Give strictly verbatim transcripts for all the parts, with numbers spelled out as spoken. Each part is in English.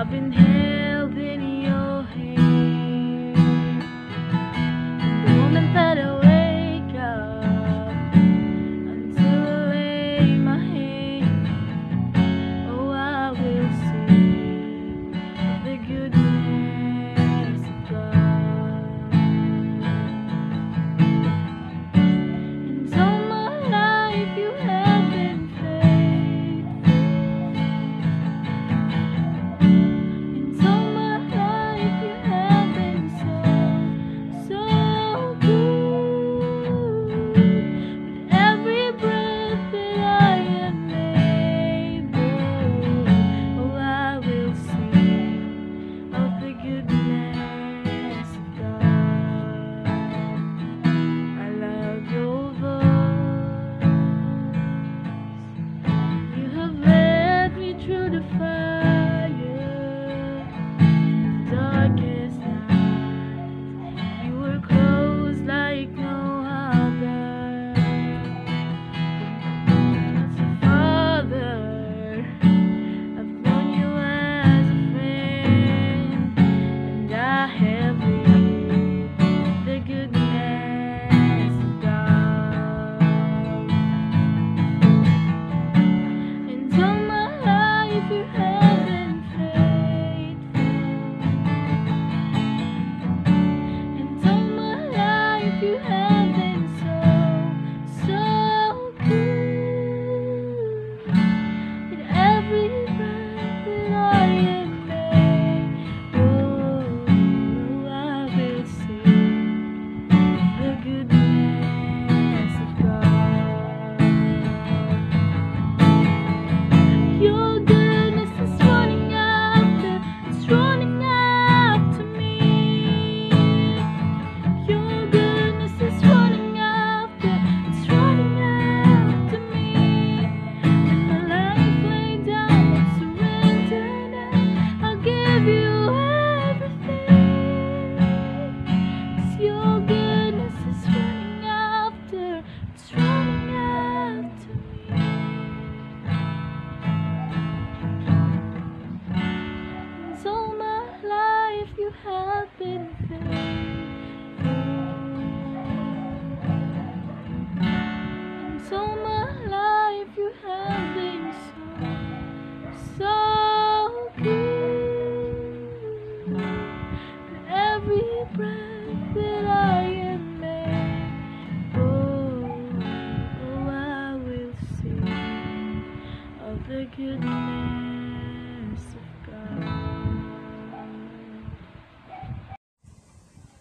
I've been held in your hand. The moment that I wake up until I lay my hand, oh, I will sing the goodness of God. And all my life you have been faithful. And all my life you have been so, so good. With every breath that I am able, oh, I will sing of the goodness of God. I love your voice. You have led me through the fire, darkest night. You were close like no other. As a father, I've known you as a friend, and I have lived the goodness of God. And all my life you have been faithful. And all my life you have been so, so good. With every breath that I am able, I will sing the goodness of God. Your goodness is running after, it's running after me. Your goodness is running after, it's running after me. With my life laid down, I surrender now. I'll give you everything. 'Cause your goodness is running after, it's running after me. And all my life you have been faithful. And all my life you have been so, so good. With every breath that I am able, oh, I will sing of the goodness of God.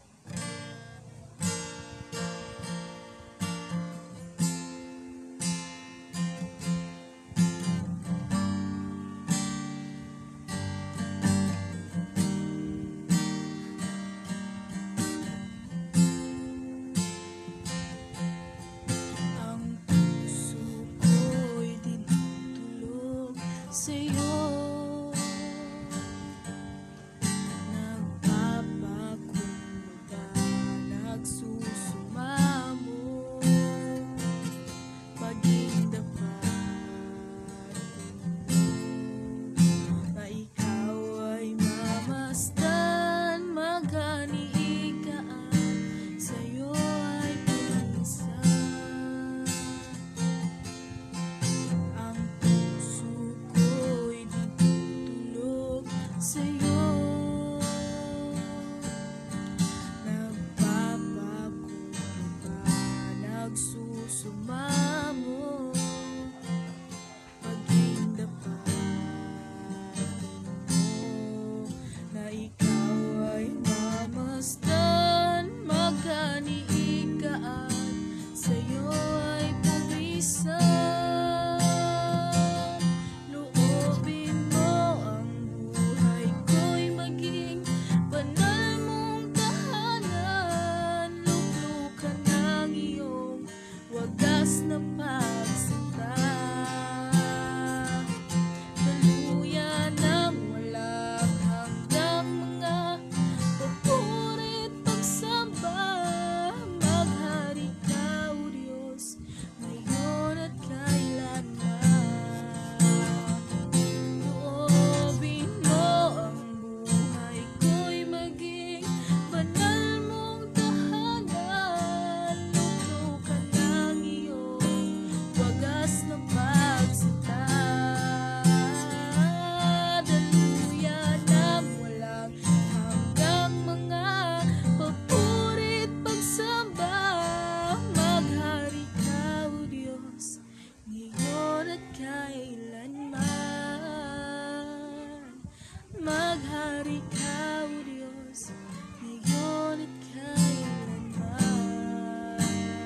Maghari ka, O Diyos, ngayon at kailanman.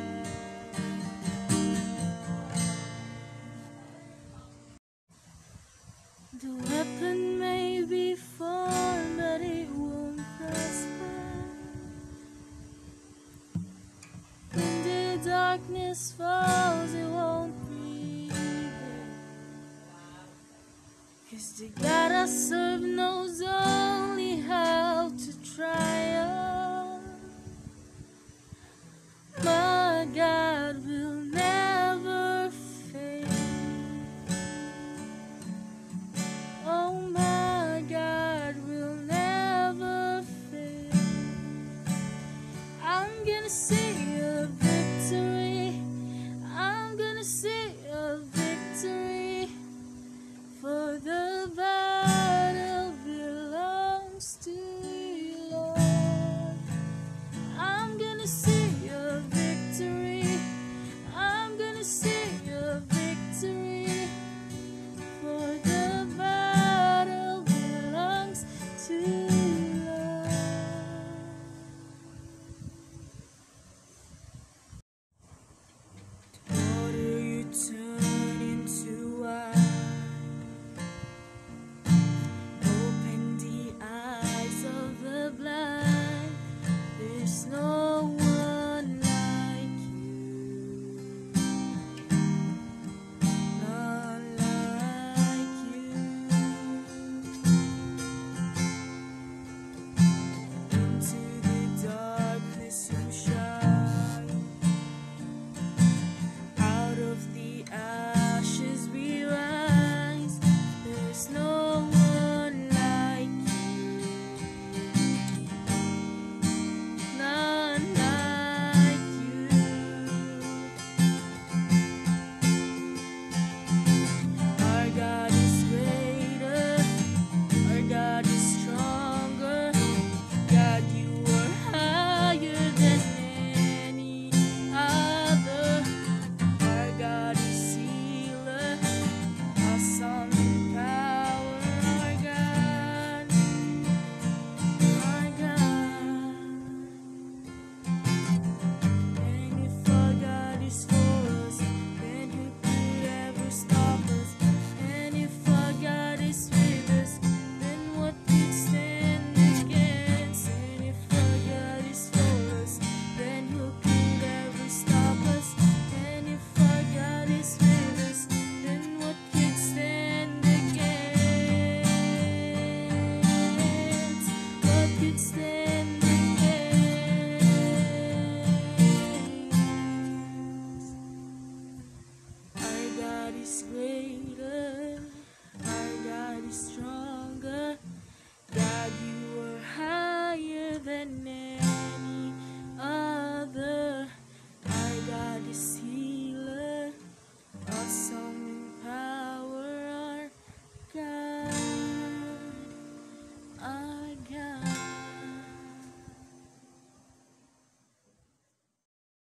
The weapon may be formed, but it won't prosper. When the darkness falls, it won't prevail. 'Cause the God I serve knows all.